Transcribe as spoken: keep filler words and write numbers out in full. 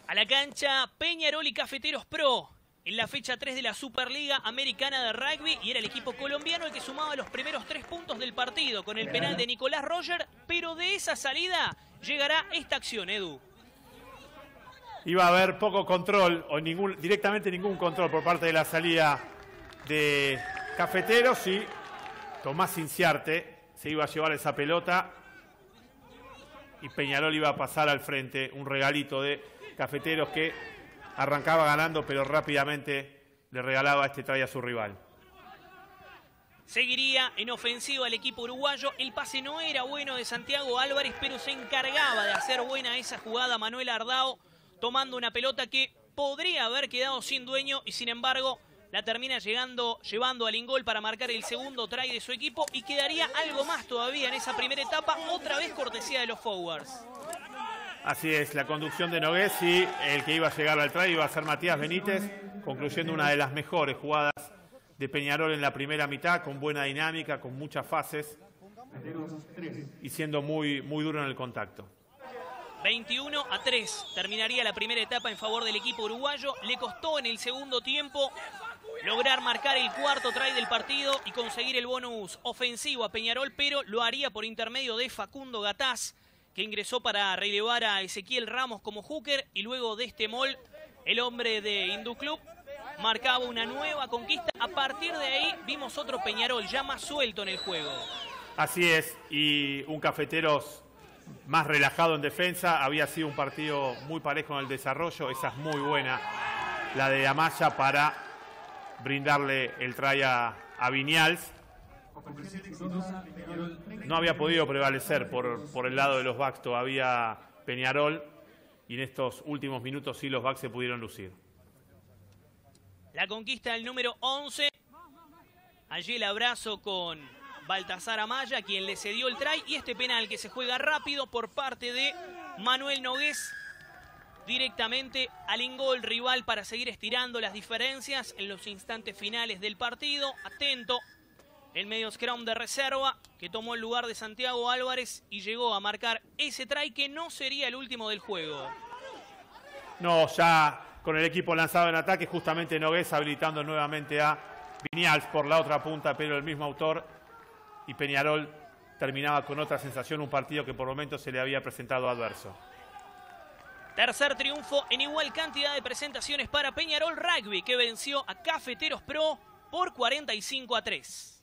A la cancha Peñarol y Cafeteros Pro en la fecha tres de la Superliga Americana de Rugby, y era el equipo colombiano el que sumaba los primeros tres puntos del partido con el penal de Nicolás Roger, pero de esa salida llegará esta acción, Edu. Iba a haber poco control, o ningún, directamente ningún control por parte de la salida de Cafeteros, y Tomás Inciarte se iba a llevar esa pelota y Peñarol iba a pasar al frente. Un regalito de Cafeteros que arrancaba ganando, pero rápidamente le regalaba este try a su rival. Seguiría en ofensiva el equipo uruguayo. El pase no era bueno de Santiago Álvarez, pero se encargaba de hacer buena esa jugada Manuel Ardao, tomando una pelota que podría haber quedado sin dueño y sin embargo la termina llegando, llevando al ingol para marcar el segundo try de su equipo, y quedaría algo más todavía en esa primera etapa, otra vez cortesía de los forwards. Así es, la conducción de Nogués, y el que iba a llegar al try iba a ser Matías Benítez, concluyendo una de las mejores jugadas de Peñarol en la primera mitad, con buena dinámica, con muchas fases y siendo muy, muy duro en el contacto. veintiuno a tres terminaría la primera etapa en favor del equipo uruguayo. Le costó en el segundo tiempo lograr marcar el cuarto try del partido y conseguir el bonus ofensivo a Peñarol, pero lo haría por intermedio de Facundo Gataz, que ingresó para relevar a Ezequiel Ramos como hooker, y luego de este mol, el hombre de Induclub marcaba una nueva conquista. A partir de ahí vimos otro Peñarol ya más suelto en el juego. Así es, y un Cafeteros más relajado en defensa. Había sido un partido muy parejo en el desarrollo. Esa es muy buena, la de Amaya, para brindarle el try a, a Viñals. No había podido prevalecer por, por el lado de los backs todavía Peñarol, y en estos últimos minutos sí los backs se pudieron lucir. La conquista del número once. Allí el abrazo con Baltasar Amaya, quien le cedió el try, y este penal que se juega rápido por parte de Manuel Nogués directamente al ingol rival para seguir estirando las diferencias en los instantes finales del partido. Atento el medio scrum de reserva, que tomó el lugar de Santiago Álvarez y llegó a marcar ese try que no sería el último del juego. No, ya con el equipo lanzado en ataque, justamente Nogués habilitando nuevamente a Viñals por la otra punta, pero el mismo autor, y Peñarol terminaba con otra sensación, un partido que por momentos se le había presentado adverso. Tercer triunfo en igual cantidad de presentaciones para Peñarol Rugby, que venció a Cafeteros Pro por cuarenta y cinco a tres.